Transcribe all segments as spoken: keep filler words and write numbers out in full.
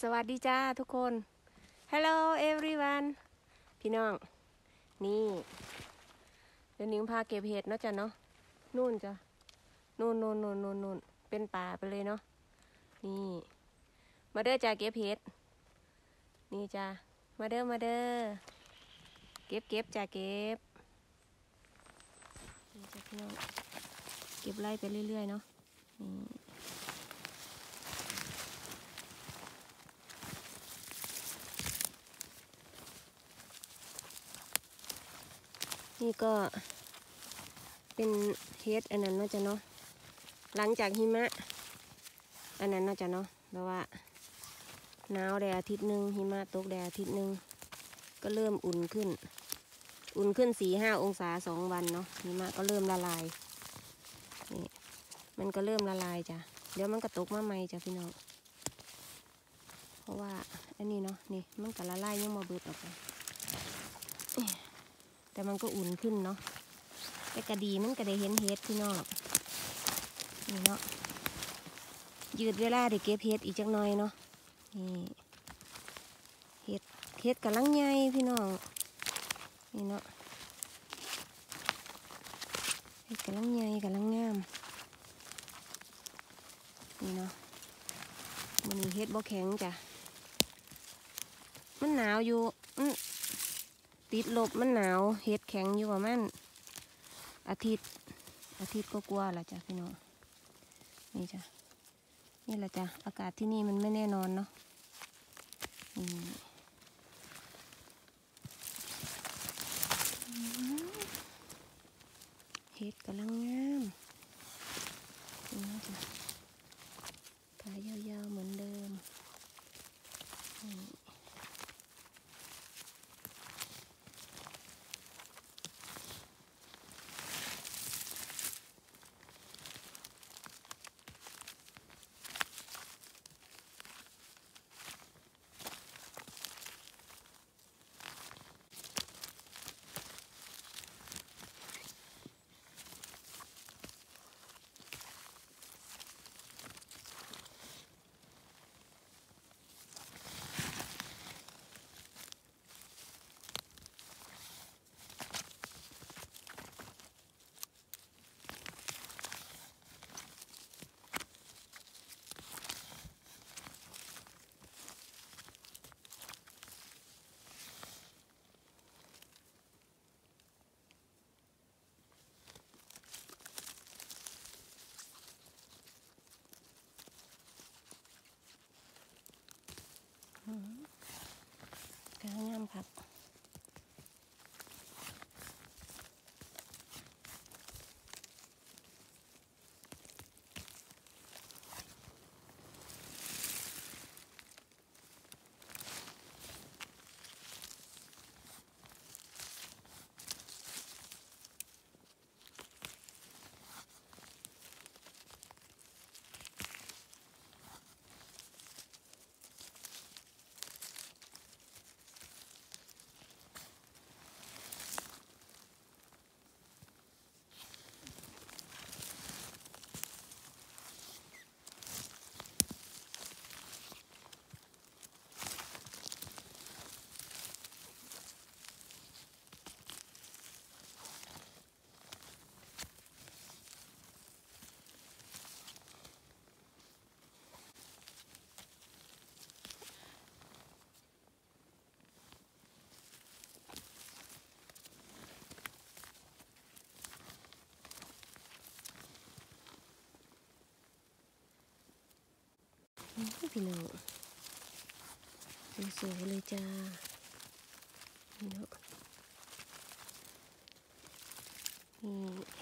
สวัสดีจ้าทุกคน Hello everyone พี่น้องนี่เดี๋ยวนิ้งพาเก็บเห็ดเนาะจ้ะเนาะนู่นจ้ะนู่นนู่นนู่นนู่นนู่นเป็นป่าไปเลยเนาะนี่มาเด้อจ้าเก็บเห็ดนี่จ้ามาเด้อมาเด้อเก็บเก็บจ้าเก็บนี่จ้าพี่น้องเก็บไล่ไปเรื่อยๆเนาะนี่นี่ก็เป็นเฮ็ดอันนั้นเนาะจ้ะเนาะหลังจากหิมะอันนั้นเนาะจ้ะเนาะแบบว่าหนาวแดดอาทิตย์หนึ่งหิมะตกแดดอาทิตย์หนึ่งก็เริ่มอุ่นขึ้นอุ่นขึ้นสี่ห้าองศาสองวันเนาะหิมะก็เริ่มละลายนี่มันก็เริ่มละลายจ้ะเดี๋ยวมันก็ตกมาใหม่จ้ะพี่น้องเพราะว่าอันนี้เนาะนี่มันก็ละลายยังมาเบิดออกไปแต่มันก็อุ่นขึ้นเนาะแต่กระดีมันก็ได้เห็นเห็ดพี่น้องนี่เนาะยืดเวลาได้เก็บเห็ดอีกจักหน่อยเนาะนี่เห็ดเห็ดกำลังใหญ่พี่น้องนี่เนาะเห็ดกำลังใหญ่กำลังงามนี่เนาะมันเห็ดบ่แข็งจ้ะมันหนาวอยู่ติดลบมันหนาวเห็ดแข็งอยู่ประมาณอาทิตย์อาทิตย์ก็กลัวละจ้ะพี่น้องนี่จ้ะนี่แหละจ้ะอากาศที่นี่มันไม่แน่นอนเนาะเห็ดกำลังงามนี่จ้ะขายาวๆเหมือนเดิมกางามครับพี่น้องสวยๆเลยจ้านี่เนาะนี่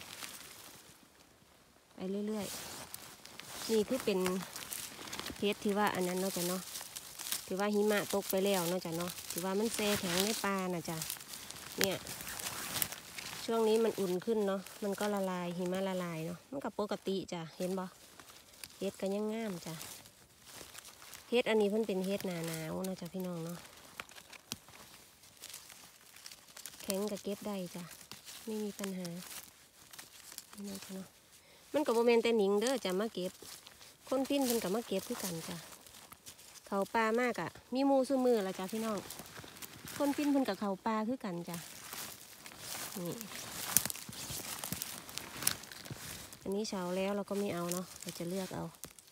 ไปเรื่อยๆนี่คือเป็นเห็ดที่ว่าอันนั้นเนาะจ้ะเนาะที่ว่าหิมะตกไปแล้วเนาะจ้ะเนาะที่ว่ามันแช่แข็งในป่าน่ะจ้ะเนี่ยช่วงนี้มันอุ่นขึ้นเนาะมันก็ละลายหิมะละลายเนาะมันก็ปกติจ้ะเห็นบ่เห็ดก็ยังงามจ้ะเฮ็ดอันนี้เพิ่นเป็นเฮ็ดหนาหนาวนะจ๊ะพี่น้องเนาะแข็งกับเก็บได้จ้ะไม่มีปัญหานี่นะจ๊ะเนาะมันกับโมเมนต์แต่หนิงเด้อจะมาเก็บคนพิ้นเพิ่นกับมาเก็บคือกันจ้ะเขเขาปลามากอะมีหมูซุมือละจ้ะพี่น้องคนกินเพิ่นกับเขาปลาคือกันจ้ะนี่อันนี้เช้าแล้วเราก็ไม่เอาเนาะเราจะเลือกเอา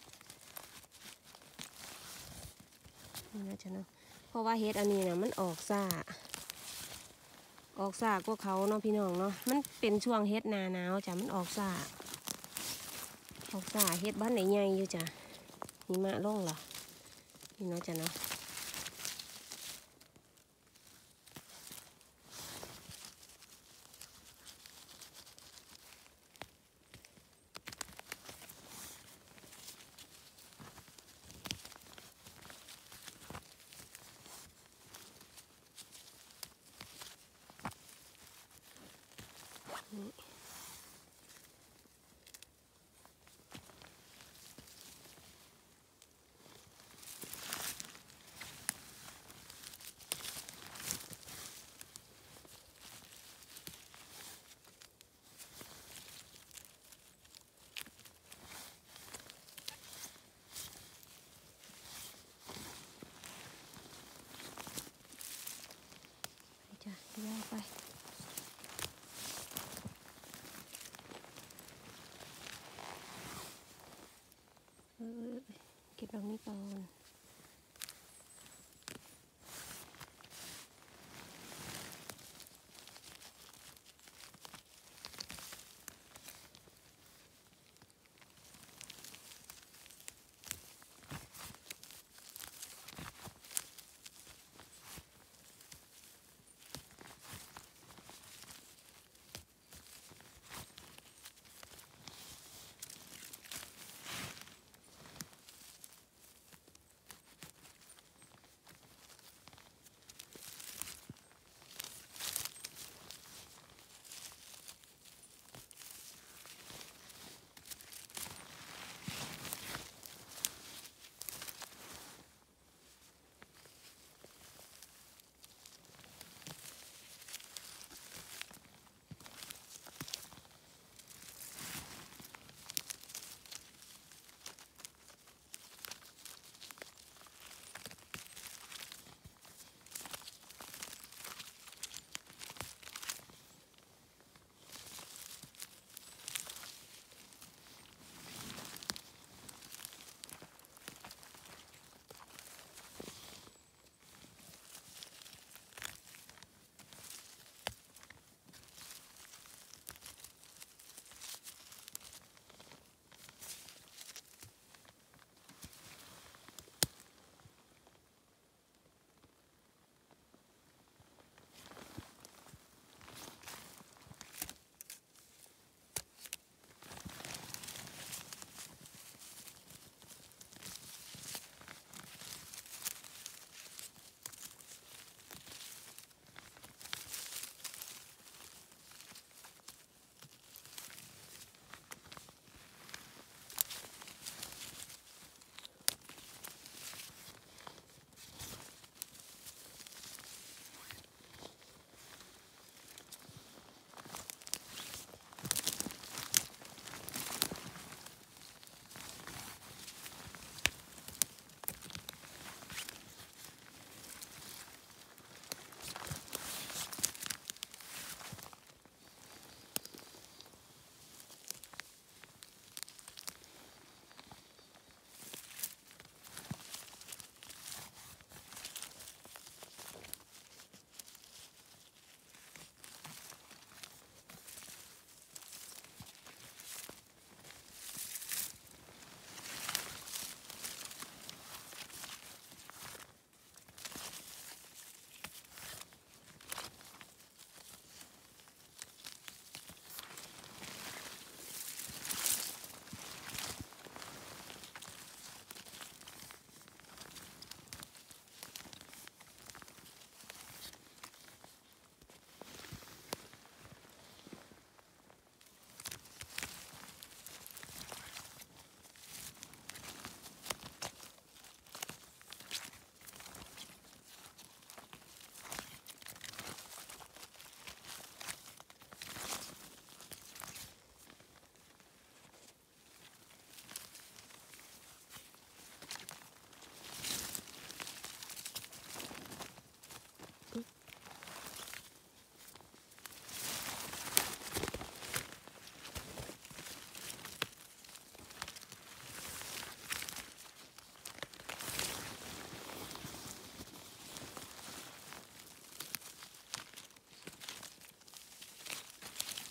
นี่นะจ๊ะเนาะเพราะว่าเฮ็ดอันนี้นะมันออกซ่าออกซ่ากว่าเขาเนาะพี่น้องเนาะมันเป็นช่วงเฮ็ดหนาหนาวจ้ะมันออกซ่าออกซ่าเฮ็ดบ้านไหนใหญ่อยู่จ้ะหิมะลงเหรอนี่เนาะจ้ะเนาะจ้ะยาวไปเออเก็บดอกนี้ก่อน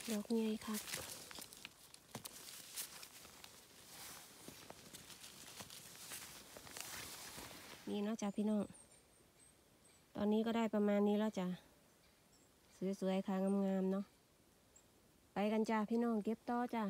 ดอกใหญ่ครับ นี่เนาะจ้ะพี่น้อง ตอนนี้ก็ได้ประมาณนี้แล้วจ้ะ สวยๆค่ะงามๆเนาะ ไปกันจ้ะพี่น้องเก็บต่อจ้ะ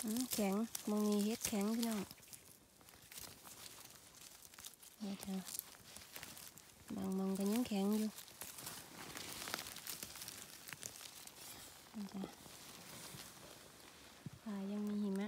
แข็งมองมีเฮ็ดแข็งพี่น้องนี่จ้ะบางมองก็ยังแข็งอยู่นี่จ้ะป่ายังมีหิมะ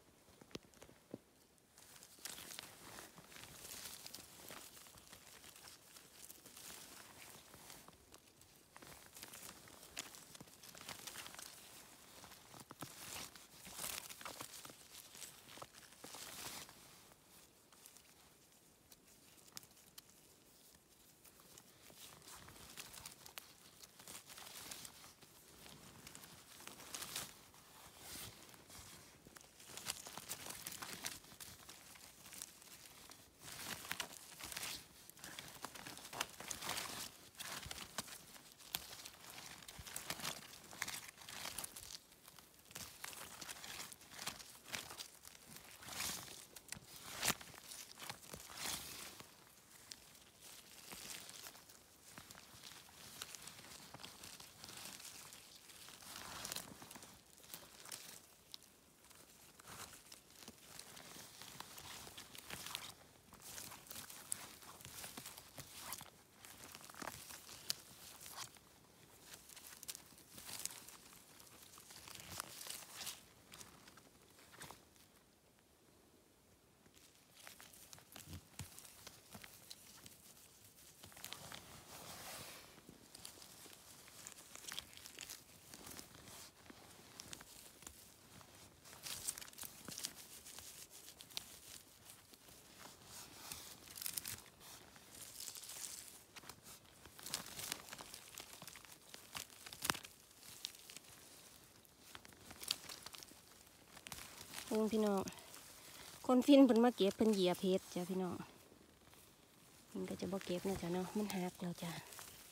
เพิ่งพี่น้องคนฟินเพิ่นมาเก็บเพิ่นเหยียบเฮ็ดจ้ะพี่น้องมันก็จะบ่เก็บนะจ้ะเนาะมันหักแล้วจ้ะ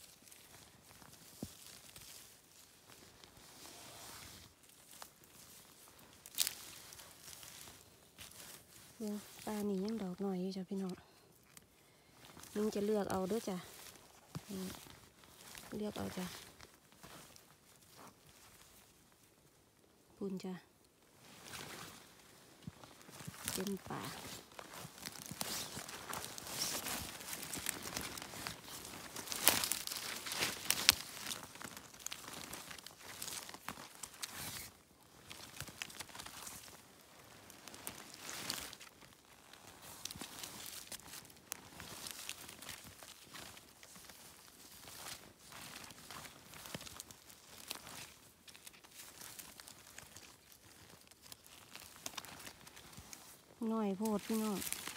เบิ่งปลานี่ยังดอกหน่อยอยู่จ้ะพี่น้องมึงจะเลือกเอาเด้อจ้ะเลือกเอาจ้ะปุ่นจ้ะเต็มป่าหน่อยโพดพี่น้อง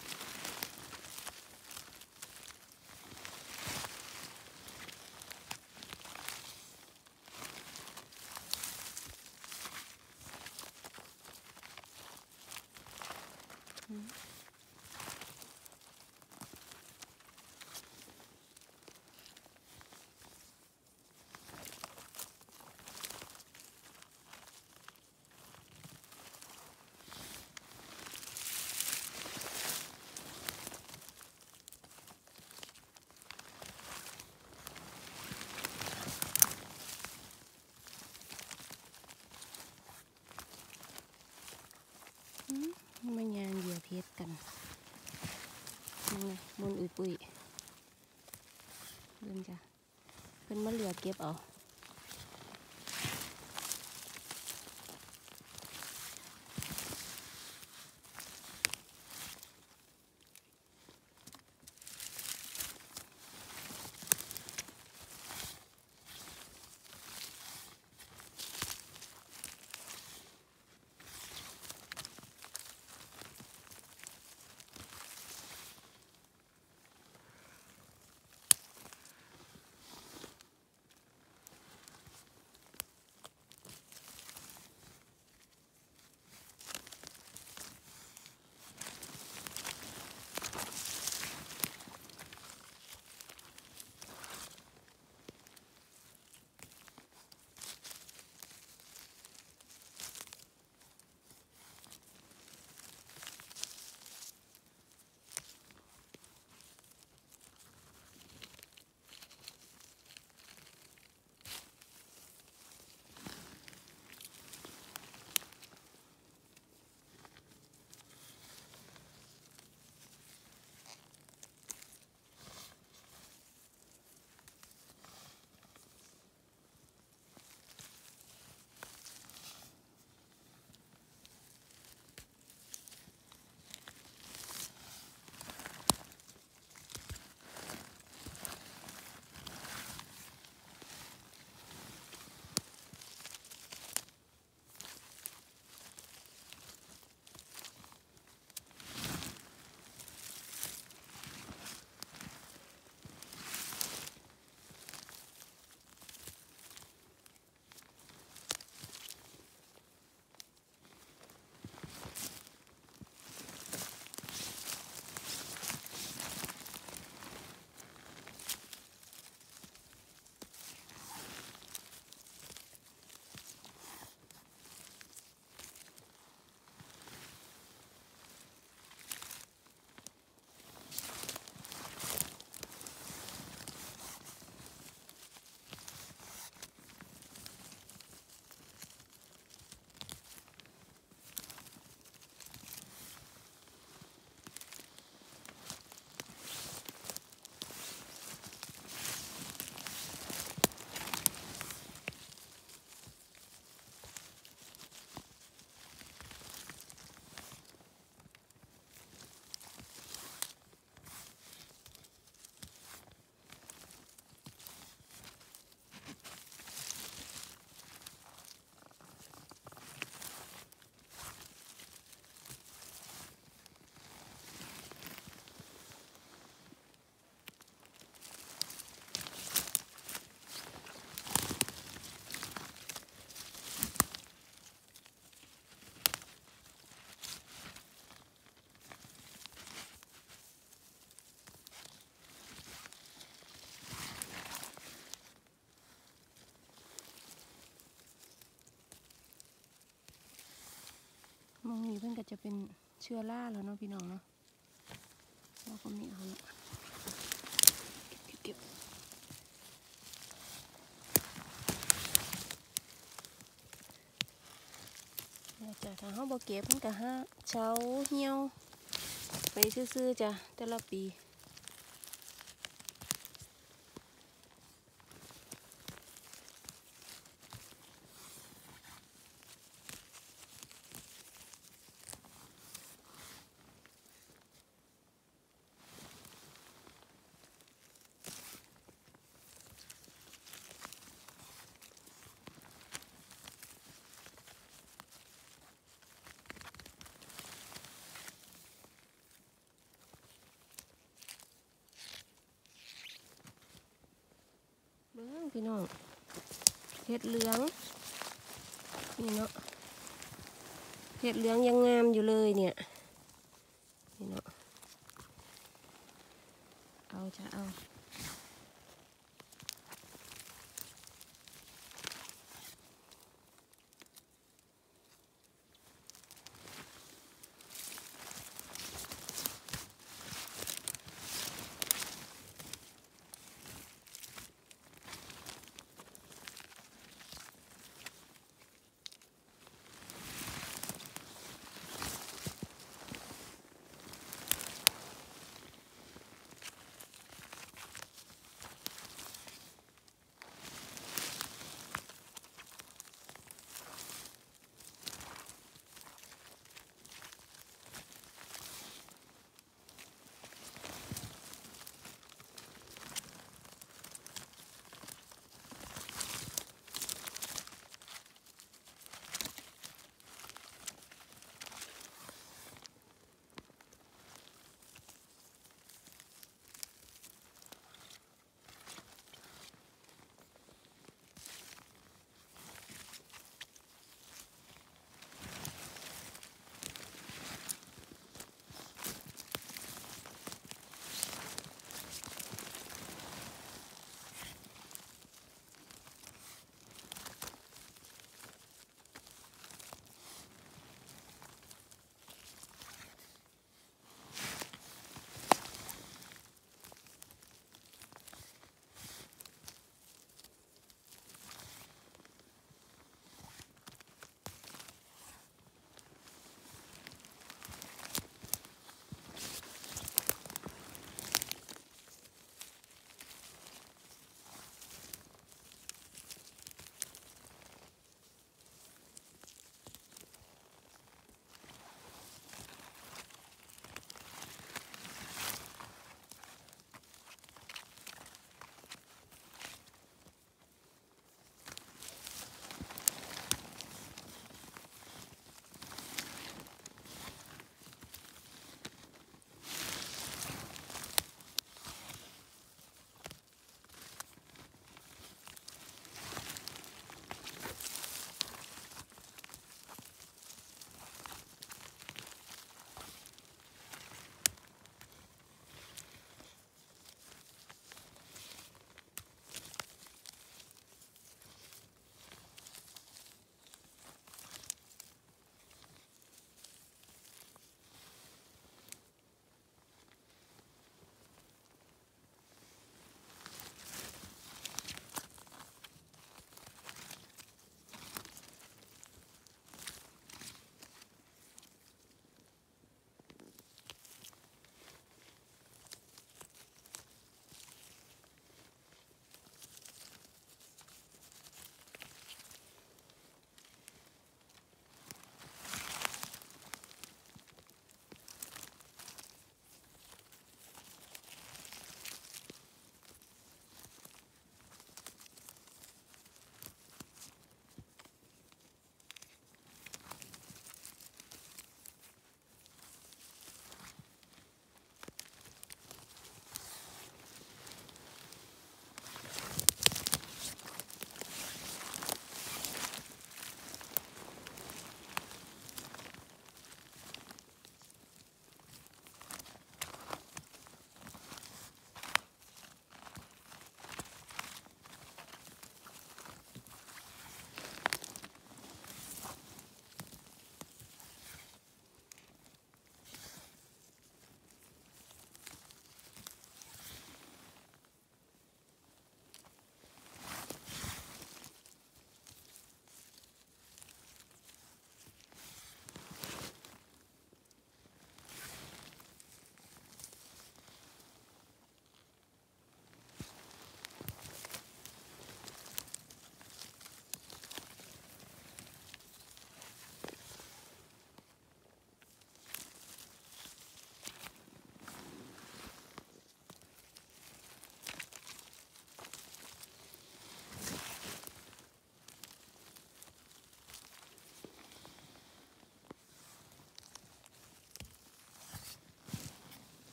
มายางเหยียบเฮ็ดกันนี่ไงบนอุ้ยปุ้ยเดินจ้ะเพิ่นมาเหลือเก็บเอาองนี้เพิ่นก็จะเป็นเชื้อราแล้วเนาะพี่น้องเนาะเราก็ไม่เอาละเก็บเก็บเนี่ยจ้ะถ้าเขาบ่เก็บมันก็หาเช้าเหี่ยวไปซื่อๆจ้ะแต่ละปีเบิ่งพี่น้องเห็ดเหลืองนี่เนาะเห็ดเหลืองยังงามอยู่เลยเนี่ยนี่เนาะเอาจะเอา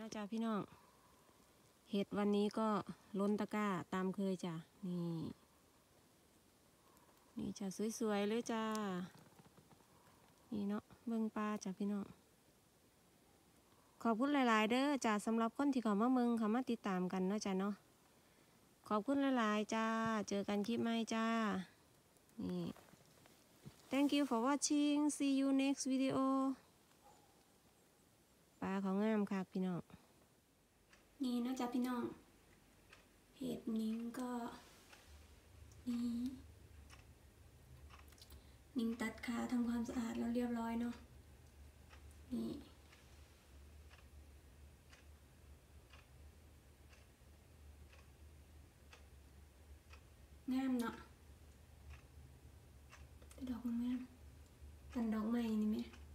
แล้วจ้าพี่น้องเห็ดวันนี้ก็ล้นตะกร้าตามเคยจ้ะนี่นี่จ้ะสวยๆเลยจ้านี่เนาะเบิ่งปลาจ้ะพี่น้องขอบคุณหลายๆเด้อจ้าสำหรับคนที่เขามาเมืองเขามาติดตามกันเนาะจ้าเนาะขอบคุณหลายๆจ้าเจอกันคลิปใหม่จ้านี่ thank you for watching see you next video ปลาเขางามค่ะพี่น้องนี่นะจ๊ะพี่น้องเห็ดนิ้งก็นี่นิ้งตัดขาทำความสะอาดแล้วเรียบร้อยเนาะนี่งามเนาะแต่ดอกมันงามกันดอกใหม่นี่ไหม